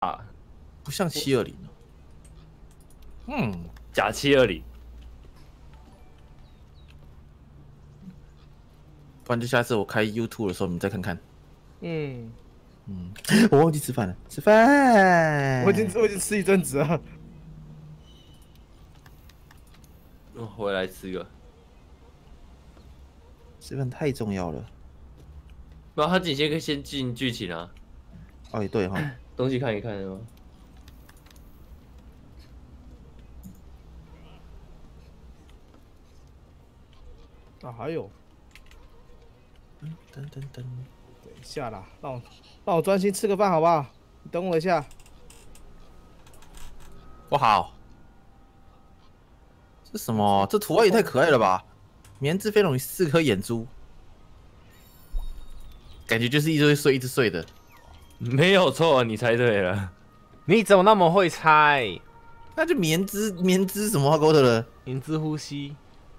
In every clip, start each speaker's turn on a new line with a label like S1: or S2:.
S1: 不像720。
S2: 假720，
S1: 不然就下次我开 YouTube 的时候你再看看。
S3: 嗯，
S1: 我忘记吃饭了，吃饭。
S3: 我已经吃一阵子了。
S2: 回来吃个。
S1: 吃饭太重要了。
S2: 没有，他先可以先进剧情啊，
S1: 哦，也对哈。
S2: 东西看一看吗？
S3: 啊，还有，
S1: 等等等，
S3: 等一下啦，让我专心吃个饭好不好？你等我一下。
S1: 不好。这什么？这图案也太可爱了吧！棉质飞龙与4颗眼珠，感觉就是一直会睡，一直睡的。
S2: 没有错，你猜对了。
S4: 你怎么那么会猜？
S1: 那就棉织什么话勾的了？
S4: 明知呼吸，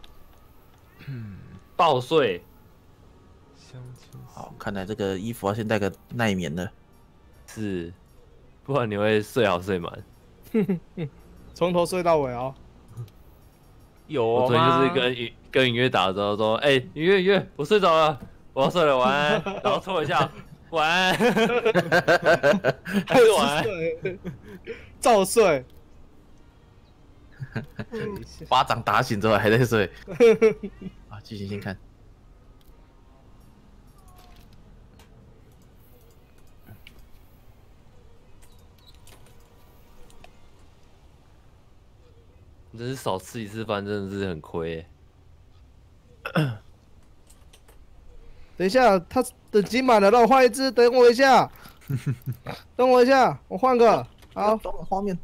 S2: 爆睡，
S4: 相亲
S1: 好，看来这个衣服要先带个耐棉的。
S2: 是，不然你会睡好睡满。
S3: 从头睡到尾哦。
S2: 我昨天
S4: 有吗？
S2: 就是跟音乐打的时候说，哎、音乐，我睡着了，我要睡了，晚安。然后搓一下，晚安，还是晚安。
S3: 睡，照睡。
S1: 巴掌打醒之后还在睡。啊，继续先看。
S2: 你真是少吃一次饭，真的是很亏耶。
S3: 等一下，他等级满了，让我换一只，等我一下。等我一下，我换个。好
S1: 装画面。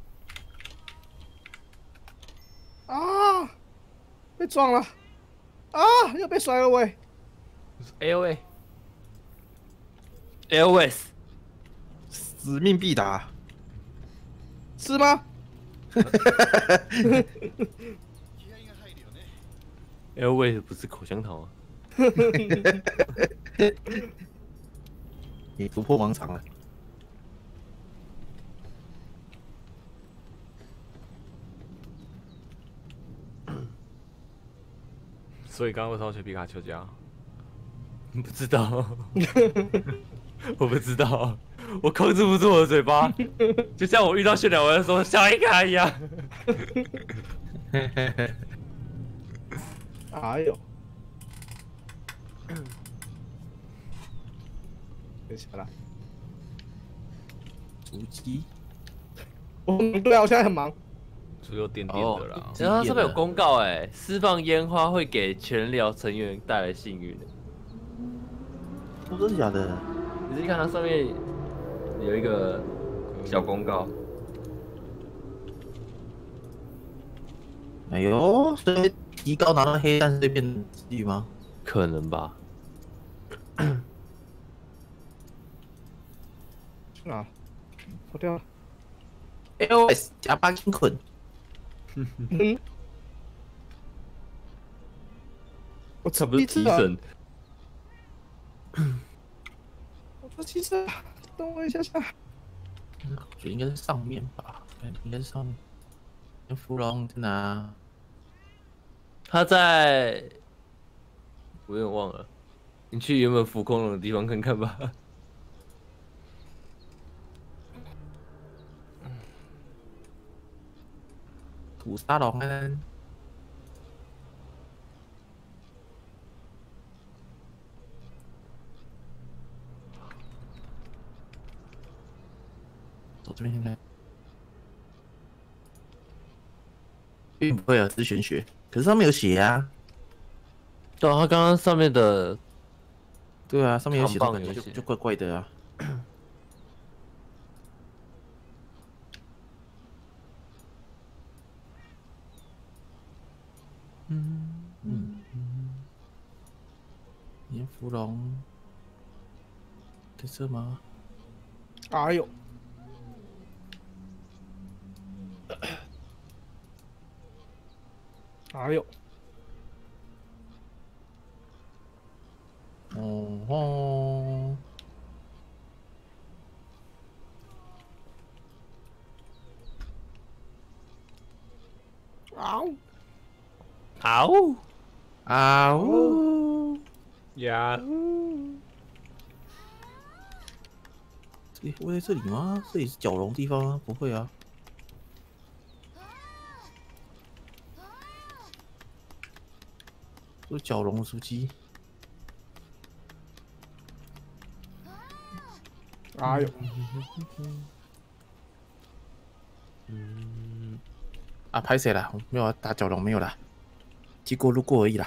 S3: 啊，被撞了。啊，又被甩了尾。
S2: AOS，
S1: 使命必达。
S3: 是吗？
S2: AOS 不是口香糖啊。
S1: 你突破盲场了。
S4: 所以刚刚为什么要学皮卡丘这样？
S2: 不知道，我不知道，我控制不住我的嘴巴，就像我遇到炫鸟我要说小一卡一样。
S3: 哎呦！等一下啦，
S1: 足迹。
S3: 对啊，我现在很忙。
S4: 只有点点的啦。
S2: 然后它上面有公告哎，释放烟花会给全寮成员带来幸运。
S1: 真的假的？
S2: 你仔细看它上面有一个小公告，
S1: 哎呦，所以提高拿到黑暗碎片的几率吗？
S2: 可能吧？
S3: 去哪？跑掉了。
S1: AOS 加巴金捆。
S3: 嗯，我
S2: 这不是提神，
S3: 我说其实，等我一下下。
S1: 我觉得应该是上面吧，应该是上面。芙蓉在哪？
S2: 它在，我有点忘了，你去原本浮空龙的地方看看吧。
S1: 土沙龙安。走这边看看。并不会有是玄学，可是上面有写啊。
S2: 对啊，它刚刚上面的
S1: 对啊，上面有写，
S2: 扛棒
S1: 感觉
S2: 有写
S1: 就怪怪的啊。黏芙蓉在这吗？
S3: 哎呦！哎呦！
S1: 哦吼！
S3: 嗷
S2: 好
S1: 啊呜！
S4: 呀，
S1: 这里会在这里吗？这里是角龙地方啊？不会啊。这是角龙的书机。
S3: 哎呦，
S1: 啊，拍谁啦？我没有要打角龙，没有啦，经过路过而已啦。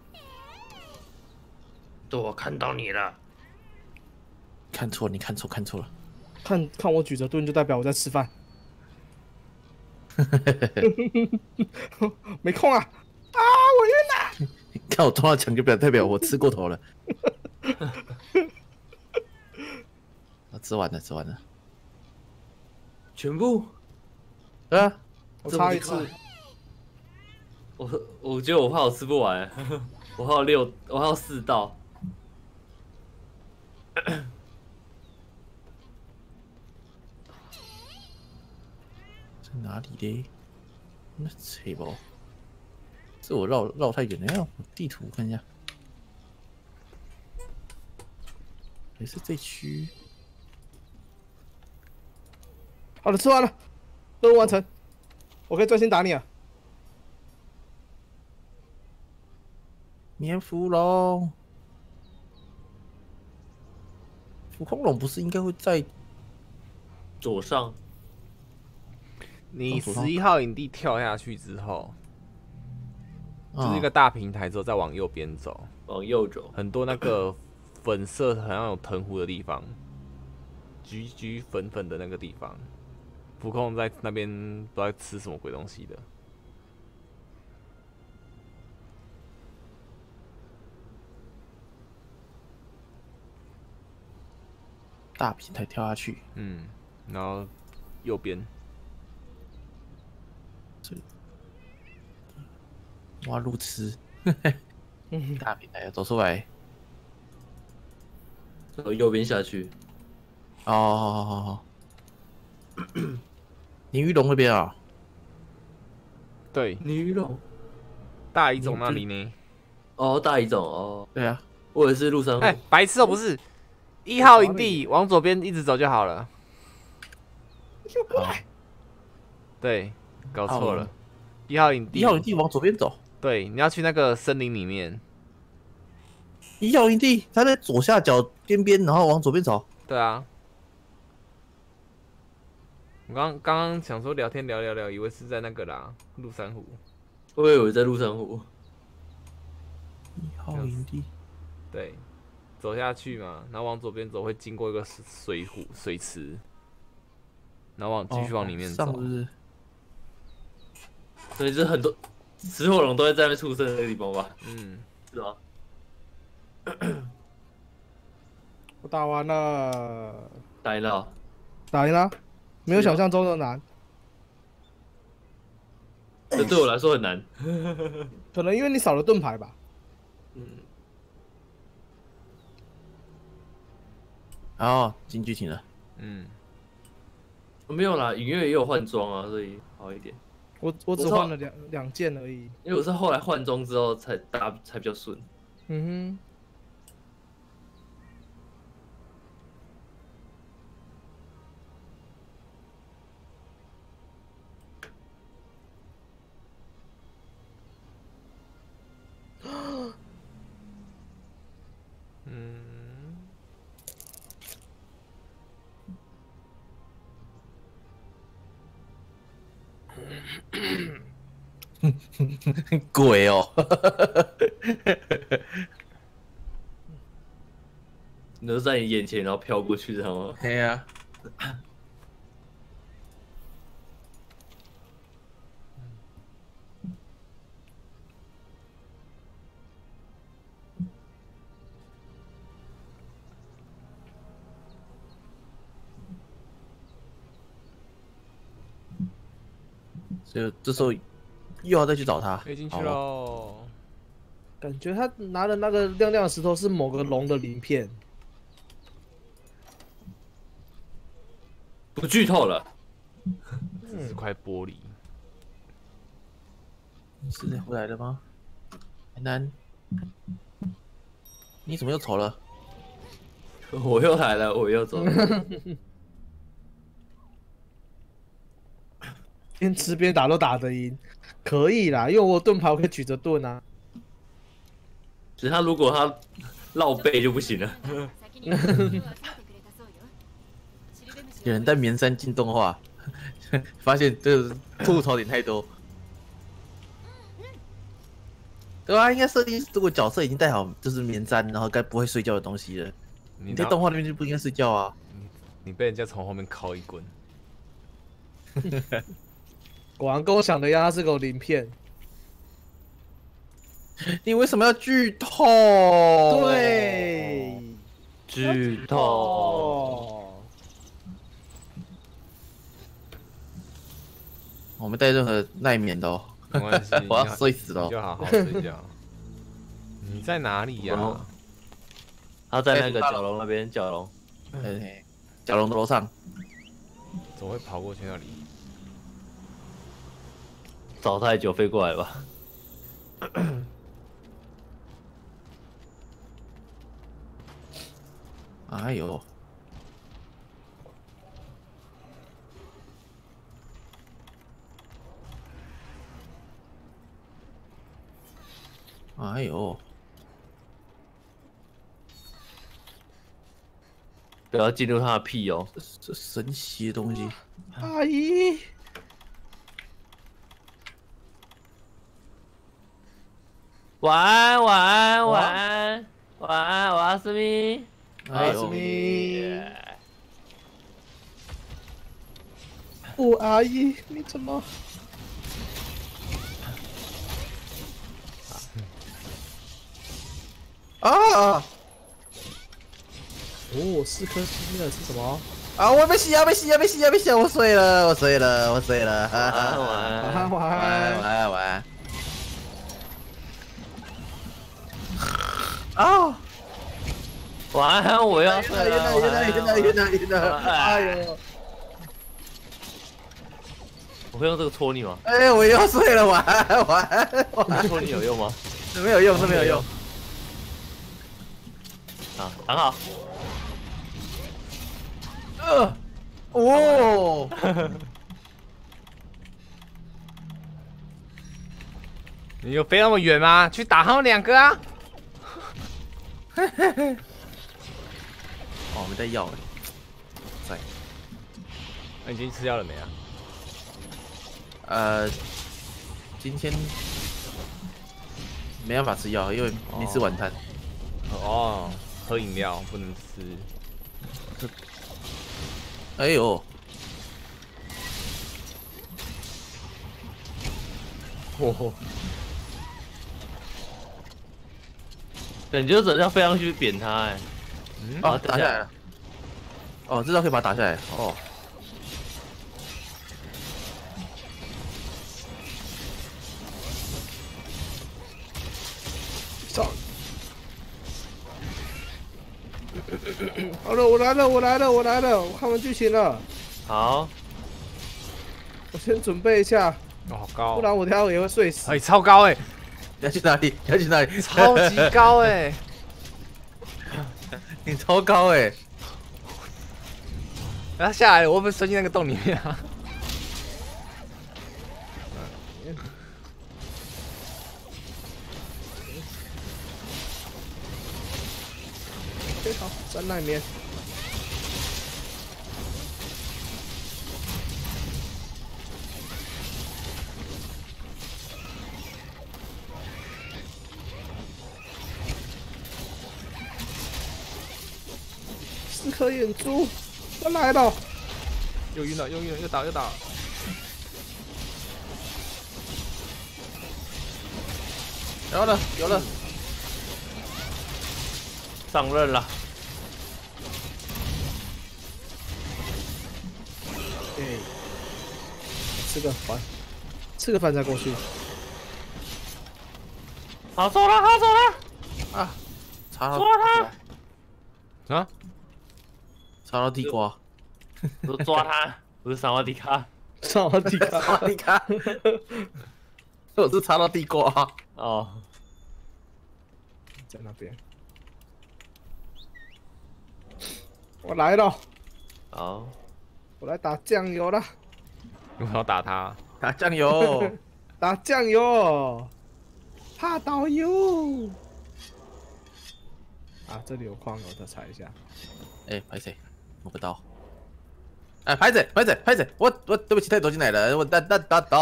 S2: 我看到你了。
S1: 看错，你看错，看错了。
S3: 看我举着盾，就代表我在吃饭。没空啊！啊，我晕了。
S1: 看我撞到墙，就代表我吃过头了。啊，吃完了，吃完了。
S2: 全部？
S1: 对啊，
S3: 我差一次。
S2: 我觉得我怕我吃不完，我还有4道。
S1: 在哪里嘞？那谁不？是我绕太远了，要我地图看一下。还是这区？
S3: 好了，吃完了，任务完成，我可以专心打你了。
S1: 棉芙龙，浮空龙不是应该会在
S2: 左上。
S4: 你11号营地跳下去之后，就是一个
S1: 啊
S4: 大平台之后，再往右边走，
S2: 往右走。
S4: 很多那个粉色好像有藤壶的地方，橘粉粉的那个地方，浮空在那边不知道在吃什么鬼东西的。
S1: 大平台跳下去，
S4: 嗯，然后右边
S1: 挖路痴。大平台走出来。
S2: 从右边下去。
S1: 哦，鲶鱼龙那边啊？
S4: 对，
S2: 女龙。
S4: 大一种那里呢。
S2: 哦，大乙种哦。
S1: 对啊，
S2: 我也是陆山虎。
S4: 哎，白痴哦，不是1号营地往左边一直走就好了。
S1: 好，
S4: 对，搞错了。1号营地，
S1: 1号营地往左边走。
S4: 对，你要去那个森林里面。
S1: 1号营地，它在左下角边边，然后往左边走。
S4: 对啊。我刚刚想说聊天聊，以为是在那个啦，鹿山湖。
S2: 我以为在陆山湖。
S1: 1号营地，
S4: 对，走下去嘛，然后往左边走会经过一个水池，然后继续往里面走。
S1: 上是不是？
S2: 所以是很多石火龙都会在那边出生的那个地方吧？
S4: 嗯，
S2: 是吗？
S3: 我打完了，
S2: 打赢了。
S3: 打赢了，没有想象中的难。
S2: 这对我来说很难。
S3: 可能因为你少了盾牌吧。
S2: 嗯，
S1: 哦，进剧情了。
S4: 嗯，
S2: 没有啦，隐月也有换装啊，所以好一点。
S3: 我只换了两件而已。
S2: 因为我是后来换装之后才打才比较顺。
S3: 嗯
S1: 鬼哦！
S2: 你都在你眼前，然后飘过去，知道吗？
S1: 对呀，所以这时候又要再去找他。
S4: 可以进去
S1: 好
S4: 喽。
S3: 感觉他拿的那个亮亮的石头是某个龙的鳞片。
S2: 不剧透了。
S4: 只是块玻璃。
S1: 你是回来了吗？海南，你怎么又走了？
S2: 我又来了，我又走了。
S3: 边吃边打都打得赢，可以啦，因为我盾牌我可以举着盾啊。
S2: 只是他如果他绕背就不行了。
S1: 有人带棉山进动画，发现这个吐槽点太多。对啊，应该设定如果角色已经带好就是棉毡，然后该不会睡觉的东西了。你在动画里面就不应该睡觉啊！
S4: 你被人家从后面敲一棍。
S3: 果然跟我想的一样，他是个鳞片。
S1: 你为什么要剧透？
S3: 对，
S2: 剧透。
S3: 哦，
S1: 我们带任何耐免的哦。
S4: 没关系，
S1: 我要睡死了
S4: 你就好好睡觉。你在哪里呀、
S2: 他在那个角龙那边，角龙。
S1: 角龙的楼上。
S4: 怎么会跑过去那里？
S2: 找太久飞过来吧。
S1: 哎呦！哎呦！
S2: 不要进入他的屁哦！
S1: 这神奇的东西。
S3: 阿姨，
S2: 晚安，晚安，晚安，晚安，我阿斯密。
S1: 哎呦！
S3: 不，阿姨，你怎么？
S1: 啊！
S3: 哦，4颗星的是什么？
S1: 啊！我被洗啊！被洗啊！被洗啊！被洗啊！我睡了！我睡了！我睡了！
S2: 晚安，晚
S3: 晚
S2: 安。
S3: 安，晚
S1: 晚安！
S3: 安。
S1: 晚安！晚安！啊！
S2: 晚安，我要睡了。
S3: 哎呦，
S2: 我会用这个戳你吗？
S1: 哎，我要睡了！晚安！晚安！晚安！
S2: 戳你有用吗？
S1: 这没有用，这没有用。
S2: 啊，很好。
S1: 哦！
S4: 你有飞那么远吗？去打他们2个啊！
S1: 哦，没带药哎。在。
S4: 那你今天吃药了没啊？
S1: 今天没办法吃药，因为没吃晚餐。
S4: 哦，喝饮料不能吃。
S1: 哎呦！
S4: 哦，
S2: 感觉只要飞上去扁他哎。
S1: 哦，打下来了。哦，这招可以把它打下来。哦。
S3: 上。好了，我来了，我来了，我来了，我看完剧情了。
S2: 好，
S3: 我先准备一下，
S4: 哦，好高，
S3: 不然我等下也会睡死。
S4: 哎，超高哎，
S1: 你要去哪里？你要去哪里？
S4: 超级高哎！
S1: 你超高哎！
S4: 然后下来了，我会不会摔进那个洞里面啊？
S3: 好，在那里面。4颗眼珠，他来了！
S4: 又晕了，又晕了，又倒，又倒。
S1: 有了，有了。
S2: 上任了。
S3: 哎，吃个饭再过去。
S2: 好，走了，好，走了。
S1: 啊！插到
S2: 抓他！
S4: 啊？
S1: 插到地瓜。
S2: 我抓他，不是萨瓦迪卡。
S3: 萨瓦迪卡，
S1: 萨瓦迪卡。 我是插到地瓜。
S2: 哦，
S3: 在那边。我来了，
S2: 好，
S3: 我来打酱油了，
S2: 我要打他。
S1: 打酱油。
S3: 打酱油，怕导游。啊，这里有矿，我再踩一下。
S1: 哎，拍谁？摸不到。哎，拍子，我对不起，太走进来了，我哒。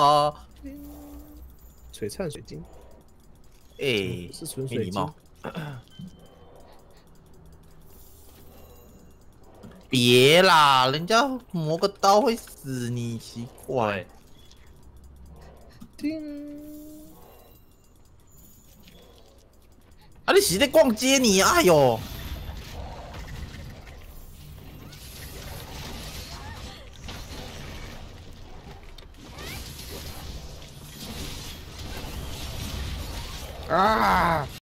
S3: 璀璨水晶，
S1: 哎，
S3: 是纯水晶
S1: 没礼貌。别啦，人家磨个刀会死你，奇怪。
S3: 叮，
S1: 啊，你是在逛街你？哎呦！
S3: 啊！